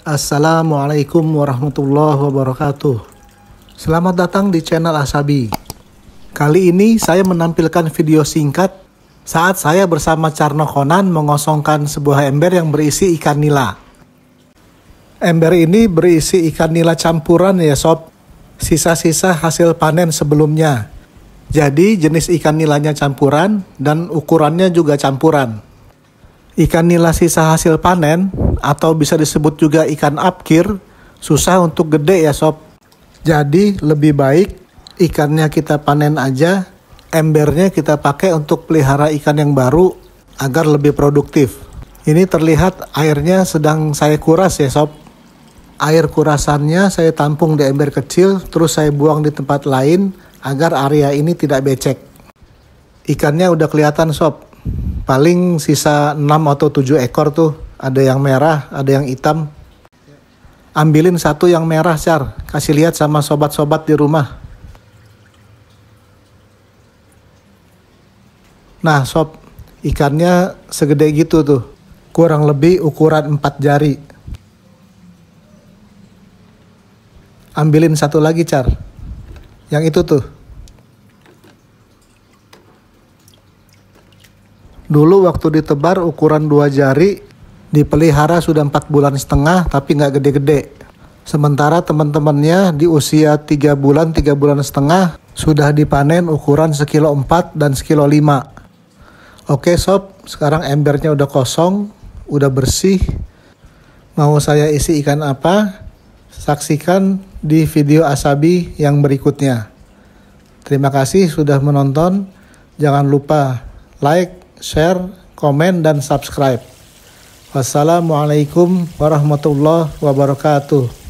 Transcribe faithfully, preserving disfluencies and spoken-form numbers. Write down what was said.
Assalamualaikum warahmatullahi wabarakatuh. Selamat datang di channel Asabi. Kali ini saya menampilkan video singkat saat saya bersama Carno Conan mengosongkan sebuah ember yang berisi ikan nila. Ember ini berisi ikan nila campuran ya sob, sisa-sisa hasil panen sebelumnya. Jadi jenis ikan nilanya campuran dan ukurannya juga campuran. Ikan nila sisa hasil panen atau bisa disebut juga ikan apkir susah untuk gede ya sob. Jadi lebih baik ikannya kita panen aja, embernya kita pakai untuk pelihara ikan yang baru agar lebih produktif. Ini terlihat airnya sedang saya kuras ya sob. Air kurasannya saya tampung di ember kecil terus saya buang di tempat lain agar area ini tidak becek. Ikannya udah kelihatan sob. Paling sisa enam atau tujuh ekor tuh. Ada yang merah, ada yang hitam. Ambilin satu yang merah, Car. Kasih lihat sama sobat-sobat di rumah. Nah, sob. Ikannya segede gitu tuh. Kurang lebih ukuran empat jari. Ambilin satu lagi, Car. Yang itu tuh. Dulu waktu ditebar ukuran dua jari, dipelihara sudah empat bulan setengah tapi nggak gede-gede. Sementara teman-temannya di usia tiga bulan, tiga bulan setengah sudah dipanen ukuran sekilo empat dan sekilo lima. Oke sob, sekarang embernya udah kosong, udah bersih. Mau saya isi ikan apa? Saksikan di video Asabi yang berikutnya. Terima kasih sudah menonton. Jangan lupa like, share, komen, dan subscribe. Wassalamualaikum warahmatullahi wabarakatuh.